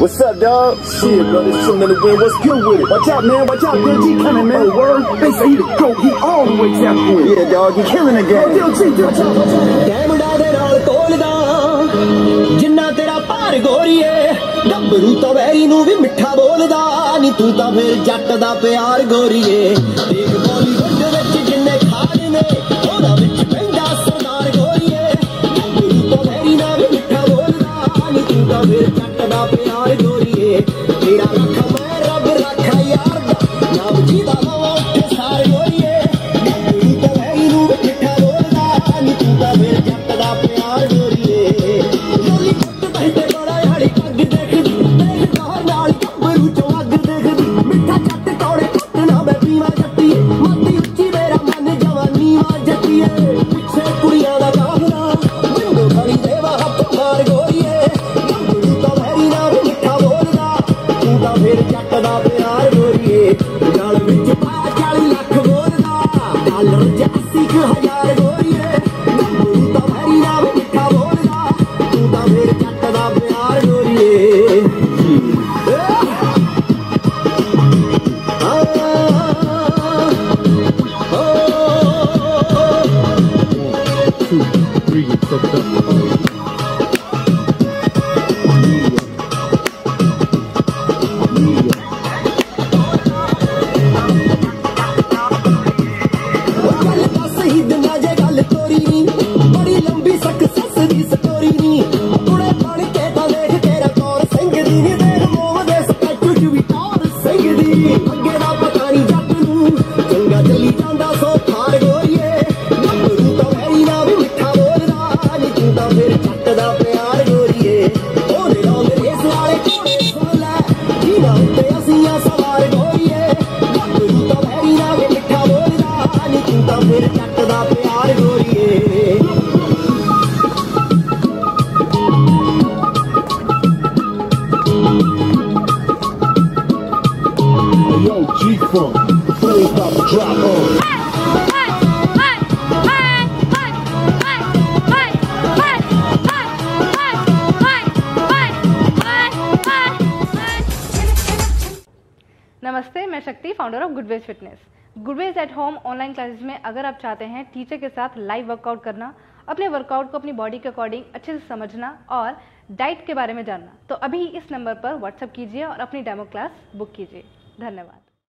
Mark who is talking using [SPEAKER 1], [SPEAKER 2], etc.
[SPEAKER 1] What's up, dog? Shit, bro, this chillin' in the wind. What's good with it? Watch out, man. Watch out, Bill G coming, man. Word. They say he the GOAT. He all the way South Point. Yeah, dog. He killing the game. Bill G, watch out, watch out.
[SPEAKER 2] Camera दे नाल तोलदा जिन्ना तेरा भार गोरीए गब्बरू तो vary नू भी मिठा बोलदा नी तू तां फिर जट दा प्यार गोरीए देख बॉलीवुड विच जिन्ने खाड़ ने ओदा विच पैंदा सरदार गोरीए गब्बरू तो वैरी ना भी मिठा बोलदा नी तू तां फिर जट दा प्यार गोरीए तेरा रखा मैं रब रखा यार दा नाम जीदा लवा उठे सार गोरीए गब्बरू तो वैरी नू भी मिठा बोलदा नी तू तां फिर जट दा प्यार गोरीए लोली कुट बहते बड़ा याड़ी पग देखदी तेरे गौर नाल गब्बरू चों अग देखदी मिठा जट कौड़े कुट ना मैं पीवा जट्टी मती उच्ची मेरा मन जवानी वा जट्टीए पिछे कुड़ियां दा काफला विंडो खड़ी देवा हत्थ मार गोरीए गब्बरू तो वैरी ना भी मिठा बोलदा तू तां फिर जट दा प्यार गोरीए गल विच पाया 40 ਲੱਖ बोलदा डॉलर च 80,000 गोरीए गब्बरू तो वैरी ना भी मिठा बोलदा तू तां फिर जट दा प्यार गोरीए गल दस ही दिना जे गल तोरी नी बड़ी लंबी सक्सेस दी स्टोरी नी कुड़े बन के तां देख तेरा कौर सिंह दी नी देख मोह दे स्टैचू च भी टौर सिंह दी अगे दा पता नी जट नू चंगा चली जांदा सो थार गोरीए गब्बरू तो वैरी ना भी मिठा बोलदा नी तू तां फिर जट दा प्यार गोरीए ओने लौंग रेस वाले घोड़े सुन लै जिन्हां उत्ते असीं आ सवार गोरीए गब्बरू तो वैरी ना भी मिठा बोलदा नी तू तां फिर जट दा प्यार गोरीए
[SPEAKER 1] Yo, G-Funk. The flame's about to drop on.
[SPEAKER 3] नमस्ते, मैं Shakti, founder of Goodways fitness. Goodways at home online classes में अगर आप चाहते हैं टीचर के साथ लाइव वर्कआउट करना, अपने वर्कआउट को अपनी बॉडी के अकॉर्डिंग अच्छे से समझना और डाइट के बारे में जानना, तो अभी इस नंबर पर व्हाट्सएप कीजिए और अपनी डेमो क्लास बुक कीजिए। धन्यवाद।